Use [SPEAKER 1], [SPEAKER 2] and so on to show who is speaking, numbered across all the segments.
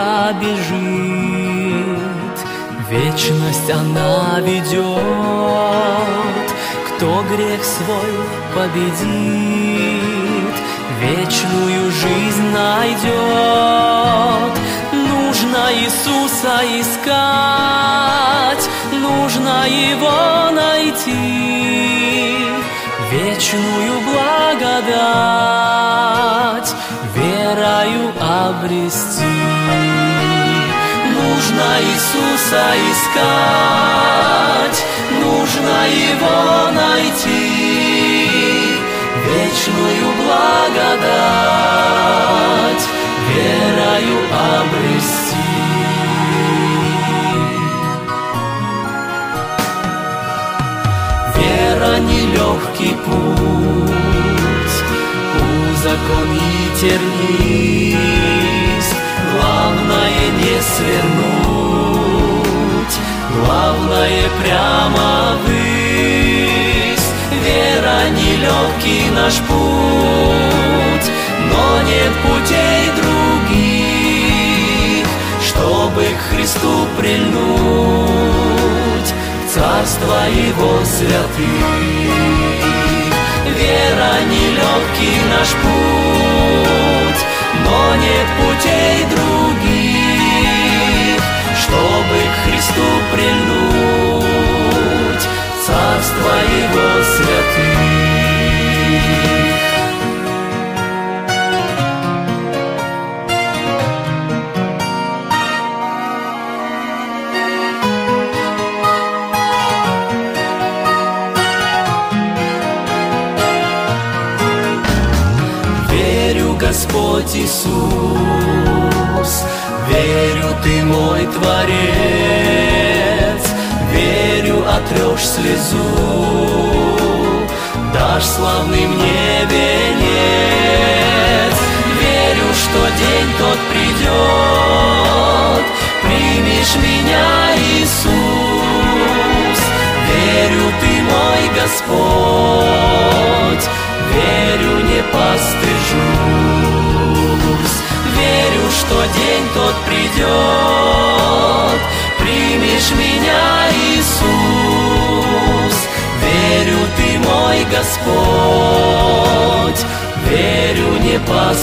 [SPEAKER 1] бежит, вечность она ведет. Кто грех свой победит, вечную жизнь найдет. Нужно Иисуса искать, нужно Его найти, вечную благодать верою обрести. Нужно Иисуса искать, нужно Его найти, вечную благодать верою обрести. Вера — нелегкий путь, узок и тернист. Главное не свернуть, главное прямо ввысь. Вера — нелегкий наш путь, но нет путей других, чтобы к Христу прильнуть, Царство Его святых. Вера — нелегкий наш путь, но нет путей других, чтобы к Христу прильнуть, Царство Его святых. Господь Иисус, верю, Ты мой Творец, верю, отрешь слезу, дашь славный мне венец. Верю, что день тот придет, примешь меня, Иисус. Верю, Ты мой Господь, верю, не постыжусь. Верю, что день тот придет, примешь меня, Иисус. Верю, Ты мой Господь, верю, не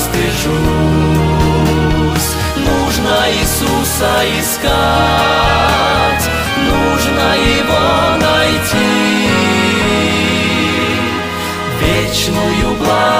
[SPEAKER 1] постыжусь. Нужно Иисуса искать, нужно Его найти, вечную благодать